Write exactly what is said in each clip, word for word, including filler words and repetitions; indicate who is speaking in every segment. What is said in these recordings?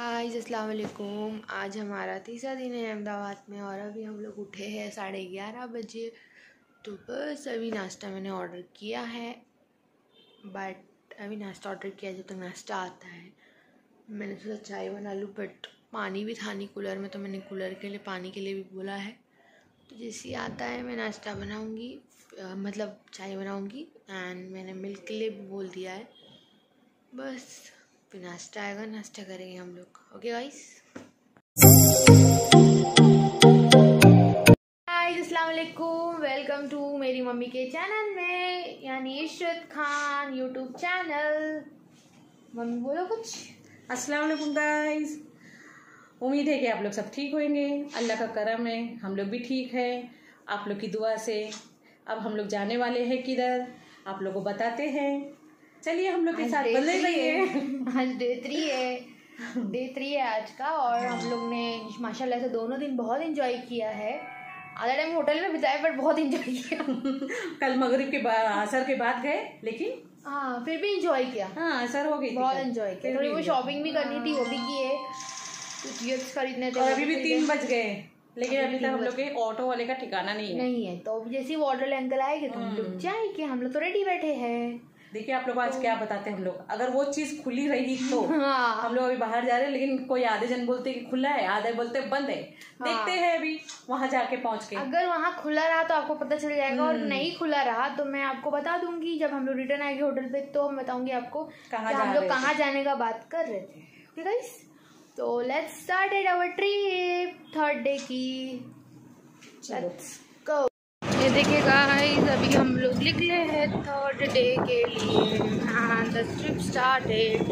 Speaker 1: हाय अस्सलाम वालेकुम। आज हमारा तीसरा दिन है अहमदाबाद में और अभी हम लोग उठे हैं साढ़े ग्यारह बजे। तो बस अभी नाश्ता मैंने ऑर्डर किया है, बट अभी नाश्ता ऑर्डर किया जब तक नाश्ता आता है। मैंने सोचा चाय बना लूँ, बट पानी भी था नहीं कूलर में, तो मैंने कूलर के लिए पानी के लिए भी बोला है। तो जैसे आता है मैं नाश्ता बनाऊँगी, मतलब चाय बनाऊँगी। एंड मैंने मिल्क के लिए भी बोल दिया है। बस फिर नाश्ता आएगा, नाश्ता करेंगे हम लोग। ओके गाइस, हाय अस्सलाम वालेकुम, वेलकम टू मेरी मम्मी के चैनल में, यानी इशरत खान यूट्यूब चैनल। मम्मी बोलो कुछ।
Speaker 2: अस्सलाम वालेकुम गाइस, उम्मीद है कि आप लोग सब ठीक होंगे। अल्लाह का करम है, हम लोग भी ठीक है आप लोग की दुआ से। अब हम लोग जाने वाले हैं किधर, आप लोग को बताते हैं। चलिए हम लोग के साथ बने रहिए।
Speaker 1: आज डे थ्री है, डे थ्री है आज का, और हम लोग ने माशाल्लाह से दोनों दिन बहुत एंजॉय किया है। आधा टाइम होटल में बिताया, पर बहुत एंजॉय किया।
Speaker 2: कल मगरिब के बाद, असर के बाद गए, लेकिन
Speaker 1: हाँ फिर भी एंजॉय किया।
Speaker 2: हाँ असर हो गई,
Speaker 1: बहुत एंजॉय किया। थोड़ी वो शॉपिंग भी करनी थी, वो भी किए, कुछ गिफ्ट्स खरीदने थे।
Speaker 2: और अभी भी तीन बज गए, लेकिन अभी तक हम लोग के ऑटो वाले का ठिकाना नहीं है
Speaker 1: नहीं है। तो जैसे वो ऑर्डर अंकल आएंगे तो हम लोग जाएंगे। हम लोग तो रेडी बैठे हैं।
Speaker 2: देखिए आप लोग आज क्या बताते हैं हम लोग। अगर वो चीज खुली रही तो
Speaker 1: हाँ।
Speaker 2: हम लोग अभी बाहर जा रहे हैं, लेकिन कोई आधे जन बोलते कि खुला है, आधे बोलते बंद है। हाँ। देखते हैं अभी वहां जाके पहुंच के।
Speaker 1: अगर वहां खुला रहा तो आपको पता चल जाएगा, और नहीं खुला रहा तो मैं आपको बता दूंगी। जब हम लोग रिटर्न आएंगे होटल पे तो मैं बताऊंगी आपको
Speaker 2: कहाँ
Speaker 1: हम लोग कहाँ जाने का बात कर रहे थे। ओके गाइस, तो let's started our trip third day की। Let's go. ये देखिए गाइस, अभी हम लोग निकले हैं थर्ड डे के लिए एंड द ट्रिप स्टार्टेड।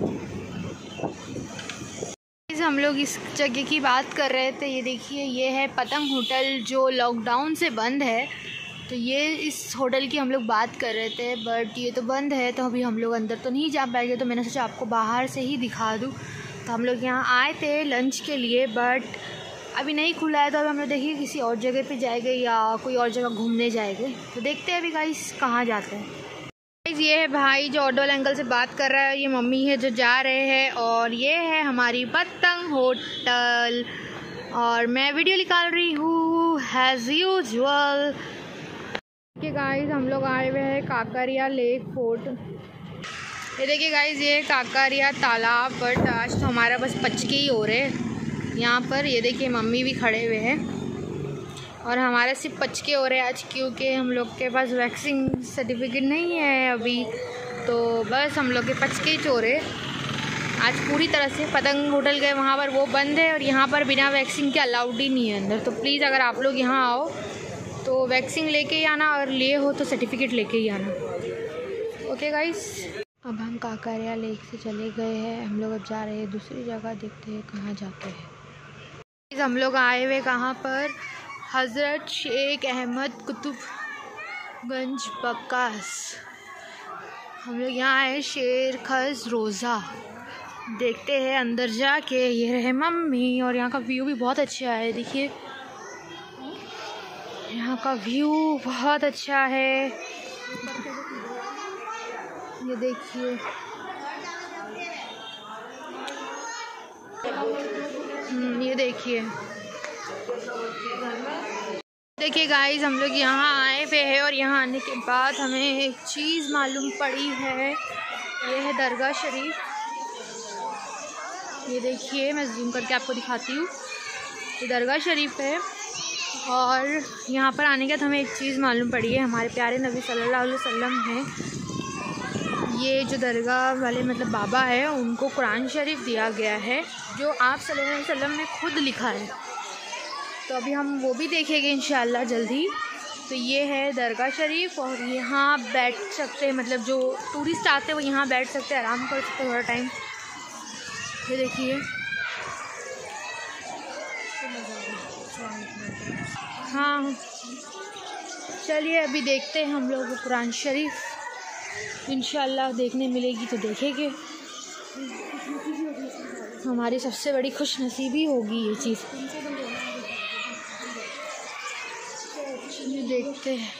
Speaker 1: हम लोग इस जगह की बात कर रहे थे। ये देखिए, ये है पतंग होटल जो लॉकडाउन से बंद है। तो ये इस होटल की हम लोग बात कर रहे थे, बट ये तो बंद है, तो अभी हम लोग अंदर तो नहीं जा पाएंगे। तो मैंने सोचा आपको बाहर से ही दिखा दूँ। तो हम लोग यहाँ आए थे लंच के लिए, बट अभी नहीं खुला है। तो अभी हम लोग देखिए किसी और जगह पे जाएंगे या कोई और जगह घूमने जाएंगे। तो देखते हैं अभी गाइस कहाँ जाते हैं। गाइस ये है भाई जो ऑटो अंकल से बात कर रहा है, ये मम्मी है जो जा रहे हैं, और ये है हमारी पतंग होटल, और मैं वीडियो निकाल रही हूँ एज यूजुअल। देखिए गाइस, हम लोग आए हुए हैं काकरिया लेक फोर्ट। ये देखिए गाइस, ये काकरिया तालाब, बट आज तो हमारा बस पचके ही हो रहे हैं यहाँ पर। ये देखिए मम्मी भी खड़े हुए हैं, और हमारे सिर्फ पचके हो रहे हैं आज, क्योंकि हम लोग के पास वैक्सीन सर्टिफिकेट नहीं है अभी। तो बस हम लोग के पचके ही चोरे आज पूरी तरह से। पतंग होटल गए, वहाँ पर वो बंद है, और यहाँ पर बिना वैक्सीन के अलाउड ही नहीं है अंदर। तो प्लीज़ अगर आप लोग यहाँ आओ तो वैक्सीन लेके ही आना, और लिए हो तो सर्टिफिकेट लेके ही आना। ओके गाइस, अब हम काकरिया लेक से चले गए हैं। हम लोग अब जा रहे हैं दूसरी जगह, देखते हैं कहाँ जाते हैं। हम लोग आए हुए कहाँ पर, हज़रत शेख अहमद कुतुबगंज बक्कास। हम लोग यहाँ आए शेर खस रोज़ा, देखते हैं अंदर जाके। ये रहे मम्मी, और यहाँ का व्यू भी बहुत अच्छा है। देखिए यहाँ का व्यू बहुत अच्छा है। ये देखिए, ये देखिए देखिए गाइस, हम लोग यहाँ आए हुए हैं, और यहाँ आने के बाद हमें एक चीज़ मालूम पड़ी है। ये है दरगाह शरीफ। ये देखिए, मैं जूम करके आपको दिखाती हूँ। ये दरगाह शरीफ है, और यहाँ पर आने के बाद हमें एक चीज़ मालूम पड़ी है। हमारे प्यारे नबी सल्लल्लाहु अलैहि वसल्लम हैं, ये जो दरगाह वाले मतलब बाबा है, उनको कुरान शरीफ दिया गया है जो आप सल्लल्लाहु अलैहि वसल्लम ने खुद लिखा है। तो अभी हम वो भी देखेंगे इंशाअल्लाह जल्दी। तो ये है दरगाह शरीफ, और यहाँ बैठ सकते हैं, मतलब जो टूरिस्ट आते हैं वो यहाँ बैठ सकते हैं, आराम कर सकते हैं थोड़ा टाइम। ये देखिए, हाँ चलिए अभी देखते हैं हम लोग कुरान शरीफ। इंशाअल्लाह देखने मिलेगी तो देखेंगे। हमारी सबसे बड़ी खुश नसीबी होगी ये चीज़। ये देखते हैं,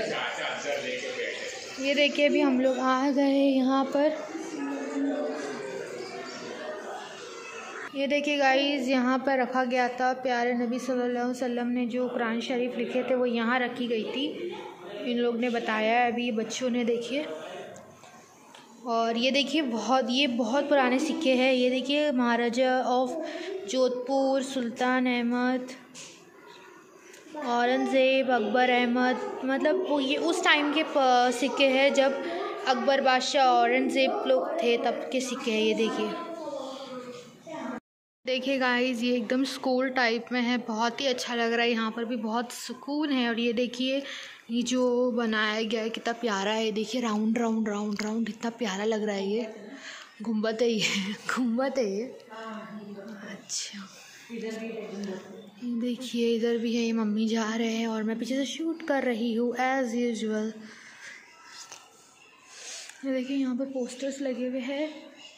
Speaker 1: ये देखिए अभी हम लोग आ गए यहाँ पर। ये देखिए गाइस, यहाँ पर रखा गया था प्यारे नबी सल्लल्लाहु अलैहि वसल्लम ने जो कुरान शरीफ लिखे थे वो यहाँ रखी गई थी। इन लोग ने बताया है अभी बच्चों ने, देखिए। और ये देखिए बहुत ये बहुत पुराने सिक्के हैं। ये देखिए महाराजा ऑफ जोधपुर, सुल्तान अहमद, औरंगज़ेब, अकबर अहमद, मतलब वो ये उस टाइम के सिक्के हैं जब अकबर बादशाह, औरंगज़ेब लोग थे, तब के सिक्के हैं। ये देखिए देखिए गाइस, ये एकदम स्कूल टाइप में है, बहुत ही अच्छा लग रहा है। यहाँ पर भी बहुत सुकून है। और ये देखिए ये जो बनाया गया है कितना प्यारा है। देखिए राउंड राउंड राउंड राउंड इतना प्यारा लग रहा है। ये गुम्बद है, ये गुम्बद है ये। अच्छा देखिए इधर भी है, ये मम्मी जा रहे हैं और मैं पीछे से शूट कर रही हूँ एज़ यूजुअल। ये देखिए यहाँ पर पोस्टर्स लगे हुए हैं।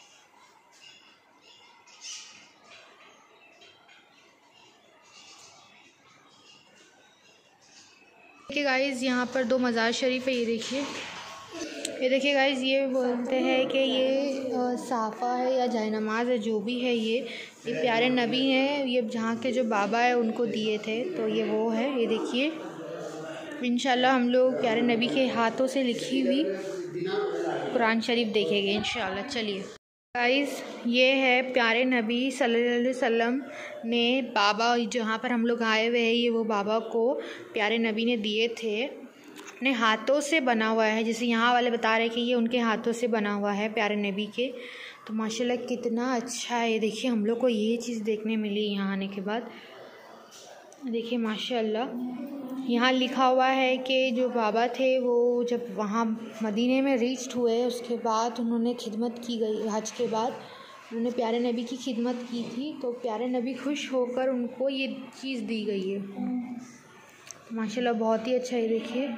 Speaker 1: देखिए गाइस, यहाँ पर दो मज़ार शरीफ है। ये देखिए ये देखिए गाइस, ये बोलते हैं कि ये साफ़ा है या जायनमाज़ है, जो भी है। ये ये प्यारे नबी हैं, ये जहाँ के जो बाबा है उनको दिए थे, तो ये वो है। ये देखिए इंशाल्लाह हम लोग प्यारे नबी के हाथों से लिखी हुई कुरान शरीफ देखेंगे इंशाल्लाह। चलिए गाइस, ये है प्यारे नबी सल्लल्लाहु अलैहि वसल्लम ने बाबा, जहाँ पर हम लोग आए हुए हैं, ये वो बाबा को प्यारे नबी ने दिए थे, अपने हाथों से बना हुआ है। जैसे यहाँ वाले बता रहे हैं कि ये उनके हाथों से बना हुआ है प्यारे नबी के, तो माशाल्लाह कितना अच्छा है। देखिए हम लोग को ये चीज़ देखने मिली यहाँ आने के बाद। देखिए माशाल्लाह यहाँ लिखा हुआ है कि जो बाबा थे वो जब वहाँ मदीने में रीच्ड हुए, उसके बाद उन्होंने खिदमत की गई, हज के बाद उन्होंने प्यारे नबी की खिदमत की थी, तो प्यारे नबी खुश होकर उनको ये चीज़ दी गई है। माशाल्लाह बहुत ही अच्छा है। देखिए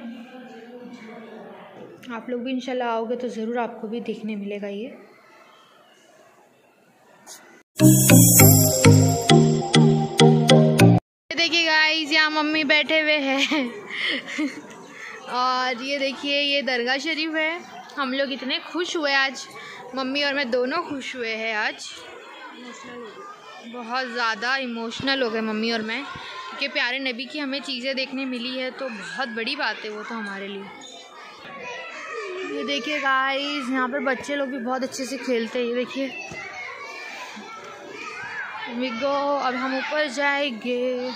Speaker 1: आप लोग भी इंशाल्लाह आओगे तो ज़रूर आपको भी देखने मिलेगा ये। देखिए गाइस, यहाँ मम्मी बैठे हुए हैं और ये देखिए ये दरगाह शरीफ है। हम लोग इतने खुश हुए आज, मम्मी और मैं दोनों खुश हुए हैं आज, बहुत ज़्यादा इमोशनल हो गए मम्मी और मैं, क्योंकि प्यारे नबी की हमें चीज़ें देखने मिली है तो बहुत बड़ी बात है वो तो हमारे लिए। ये देखिए गाइस, यहाँ पर बच्चे लोग भी बहुत अच्छे से खेलते हैं। ये देखिए वी गो, अब हम ऊपर जाएंगे।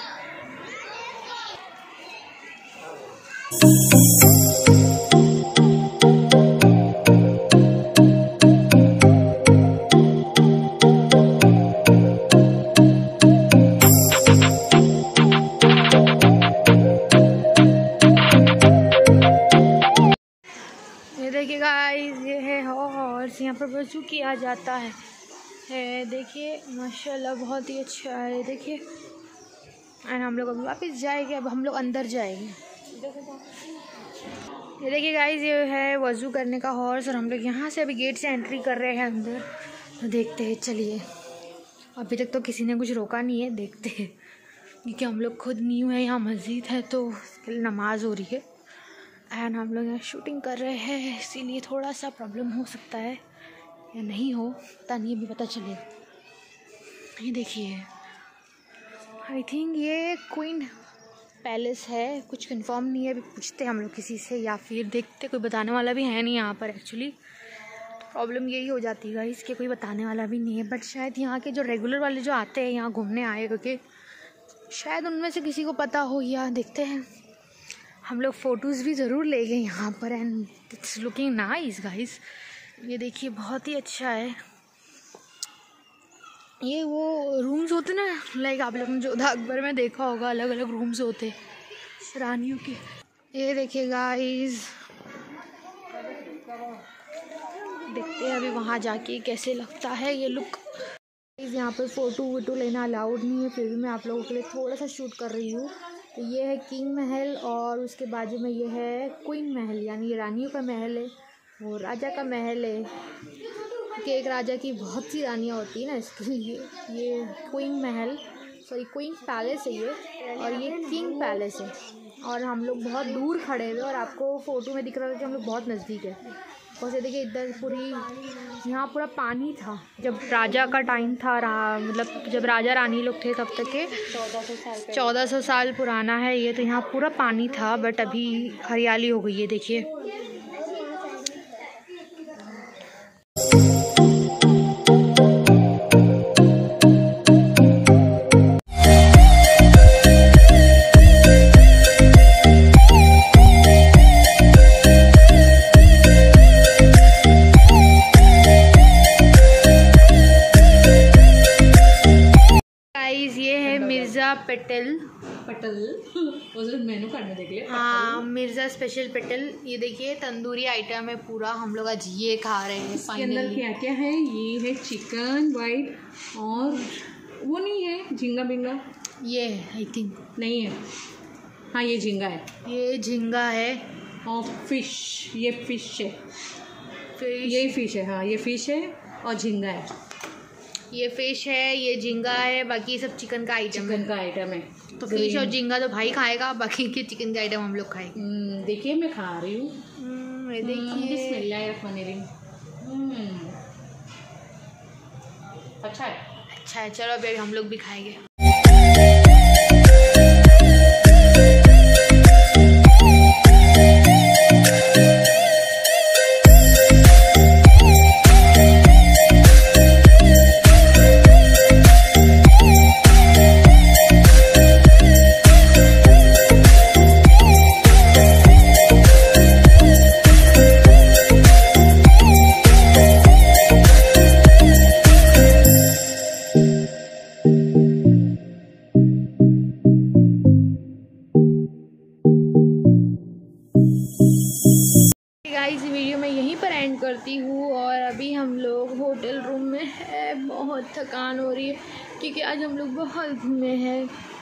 Speaker 1: देखिए गाइस, ये है हॉर्स, यहाँ पर वज़ू किया जाता है है देखिए माशाल्लाह बहुत ही अच्छा है। देखिए एंड हम लोग अभी वापस जाएंगे, अब हम लोग अंदर जाएंगे। ये देखिए गाइस, ये है वज़ू करने का हॉर्स और हम लोग यहाँ से अभी गेट से एंट्री कर रहे हैं अंदर, तो देखते हैं। चलिए, अभी तक तो किसी ने कुछ रोका नहीं है, देखते हैं, क्योंकि हम लोग खुद न्यू है, यहाँ मस्जिद है तो नमाज़ हो रही है एंड हम लोग यहाँ शूटिंग कर रहे हैं, इसीलिए थोड़ा सा प्रॉब्लम हो सकता है या नहीं हो, पता नहीं, अभी पता चलेगा। ये देखिए, आई थिंक ये क्वीन पैलेस है, कुछ कंफर्म नहीं है, अभी पूछते हैं हम लोग किसी से या फिर देखते, कोई बताने वाला भी है नहीं यहाँ पर। एक्चुअली प्रॉब्लम यही हो जाती है इसके, कोई बताने वाला भी नहीं है, बट शायद यहाँ के जो रेगुलर वाले जो आते हैं यहाँ घूमने आए, क्योंकि शायद उनमें से किसी को पता हो, या देखते हैं। हम लोग फ़ोटोज़ भी ज़रूर ले गए यहाँ पर and it's looking nice guys. ये देखिए बहुत ही अच्छा है। ये वो रूम्स होते ना, लाइक आप लोगों ने जोधा अकबर में देखा होगा, अलग अलग रूम्स होते रानियों के। ये देखिए गाइस, देखते हैं अभी वहाँ जाके कैसे लगता है ये लुक। यहाँ पर फ़ोटो वोटो लेना अलाउड नहीं है, फिर भी मैं आप लोगों के लिए थोड़ा सा शूट कर रही हूँ। तो ये है किंग महल और उसके बाजू में ये है क्वीन महल, यानी ये रानियों का महल है, वो राजा का महल है, क्योंकि एक राजा की बहुत सी रानियाँ होती है ना, इसके लिए ये क्वीन महल, सॉरी क्वीन पैलेस है ये, और ये किंग पैलेस है। और हम लोग बहुत दूर खड़े हुए और आपको फ़ोटो में दिख रहा है कि हम लोग बहुत नज़दीक है। और से देखिए इधर पूरी यहाँ पूरा पानी था जब राजा का टाइम था, रहा मतलब जब राजा रानी लोग थे तब तक के
Speaker 2: चौदह सौ साल
Speaker 1: चौदह सौ साल पुराना है ये। तो यहाँ पूरा पानी था बट अभी हरियाली हो गई है देखिए। मिर्ज़ा पेटल
Speaker 2: पटल उस मेनू कार्ड में देख लिया।
Speaker 1: हाँ, मिर्ज़ा स्पेशल पेटल। ये देखिए तंदूरी आइटम है पूरा, हम लोग आज ये खा रहे हैं।
Speaker 2: इसके अंदर क्या क्या है? ये है चिकन वाइट और वो नहीं है झींगा बिंगा,
Speaker 1: ये है आई थिंक
Speaker 2: नहीं है। हाँ ये झींगा है,
Speaker 1: ये झींगा है
Speaker 2: और फिश, ये फिश है,
Speaker 1: फिश
Speaker 2: ये फिश है। हाँ ये फिश है और झींगा है।
Speaker 1: ये फिश है, ये झींगा है, बाकी सब चिकन का आइटम
Speaker 2: चिकन का आइटम है।
Speaker 1: तो फिश और झींगा तो भाई खाएगा, बाकी के चिकन का आइटम हम लोग खाएंगे।
Speaker 2: देखिए मैं खा रही हूँ,
Speaker 1: देखिए
Speaker 2: बिस्मिल्लाहिर्रहमानिर्रहीम। अच्छा है,
Speaker 1: अच्छा है। चलो अभी हम लोग भी खाएंगे। गाइस वीडियो मैं यहीं पर एंड करती हूँ और अभी हम लोग होटल रूम में है। बहुत थकान हो रही है क्योंकि आज हम लोग बहुत घूमे हैं।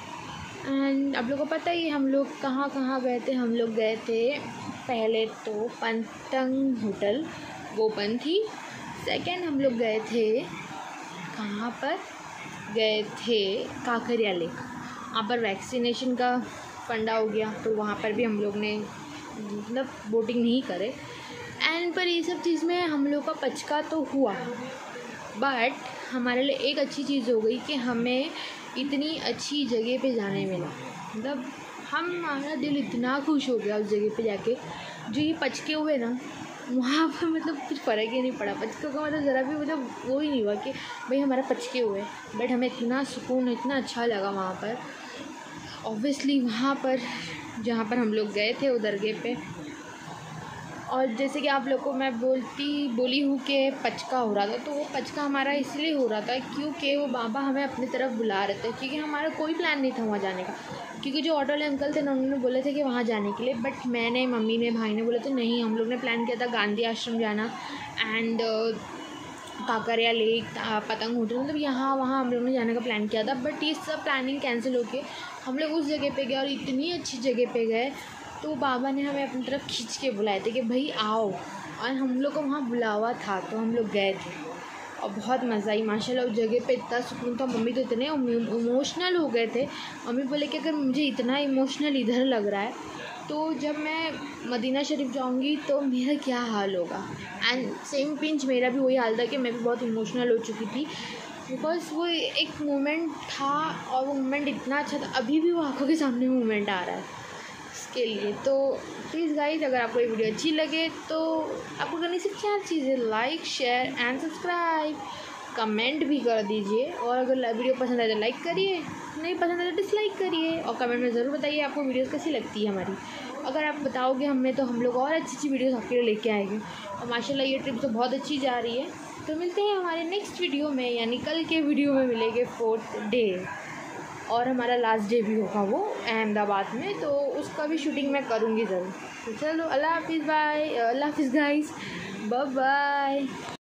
Speaker 1: एंड आप लोगों को पता ही हम लोग कहाँ कहाँ गए थे। हम लोग गए थे पहले तो पतंग होटल, वो बंद थी। सेकंड हम लोग गए थे, कहाँ पर गए थे, काकरिया लेक। वहाँ पर वैक्सीनेशन का फंडा हो गया तो वहाँ पर भी हम लोग ने मतलब बोटिंग नहीं करे। एंड पर ये सब चीज़ में हम लोग का पचका तो हुआ, बट हमारे लिए एक अच्छी चीज़ हो गई कि हमें इतनी अच्छी जगह पे जाने मिला। मतलब हम हमारा दिल इतना खुश हो गया उस जगह पे जाके। जो ये पचके हुए ना वहाँ पर मतलब कुछ फ़र्क ही नहीं पड़ा। पचके का मतलब ज़रा भी मतलब वो ही नहीं हुआ कि भाई हमारा पचके हुए, बट हमें इतना सुकून, इतना अच्छा लगा वहाँ पर। ऑब्वियसली वहाँ पर जहाँ पर हम लोग गए थे उधर गए पे, और जैसे कि आप लोग को मैं बोलती बोली हूँ कि पचका हो रहा था, तो वो पचका हमारा इसलिए हो रहा था क्योंकि वो बाबा हमें अपनी तरफ बुला रहे थे। क्योंकि हमारा कोई प्लान नहीं था वहाँ जाने का, क्योंकि जो ऑटो वाले अंकल थे ना उन्होंने बोले थे कि वहाँ जाने के लिए, बट मैंने, मम्मी ने, भाई ने बोले तो नहीं। हम लोग ने प्लान किया था गांधी आश्रम जाना and Kankaria lake, Patang hotel, मतलब यहाँ वहाँ हम लोग ने जाने का प्लान किया था। बट ये सब प्लानिंग कैंसिल हो के हम लोग उस जगह पे गए और इतनी अच्छी जगह पे गए तो बाबा ने हमें अपनी तरफ खींच के बुलाए थे कि भाई आओ, और हम लोग को वहाँ बुलावा था तो हम लोग गए थे और बहुत मज़ा आई माशाल्लाह। उस जगह पे इतना सुकून था। मम्मी तो इतने इमोशनल हो गए थे। मम्मी बोले कि अगर मुझे इतना इमोशनल इधर लग रहा है तो जब मैं मदीना शरीफ जाऊंगी तो मेरा क्या हाल होगा। एंड सेम पिंच मेरा भी वही हाल था कि मैं भी बहुत इमोशनल हो चुकी थी, बिकॉज वो एक मोमेंट था और वो मोमेंट इतना अच्छा था। अभी भी वो आंखों के सामने मोमेंट आ रहा है इसके लिए। तो प्लीज़ गाइज, अगर आपको ये वीडियो अच्छी लगे तो आपको करनी सिर्फ चार चीज़ें, like, share and subscribe. Comment भी कर दीजिए, और अगर वीडियो पसंद आए तो लाइक करिए, नहीं पसंद आए तो डिसलाइक करिए, और कमेंट में ज़रूर बताइए आपको वीडियोस कैसी लगती है हमारी। अगर आप बताओगे हमें तो हम लोग और अच्छी अच्छी वीडियोस आपके लिए लेके आएंगे। और माशाल्लाह ये ट्रिप तो बहुत अच्छी जा रही है। तो मिलते हैं हमारे नेक्स्ट वीडियो में, यानी कल के वीडियो में मिलेंगे फोर्थ डे, और हमारा लास्ट डे भी होगा वो अहमदाबाद में, तो उसका भी शूटिंग मैं करूँगी ज़रूर। तो चलो अल्लाह हाफिज़, बाय, अल्लाह हाफिज़ गाइस, बाय बाय।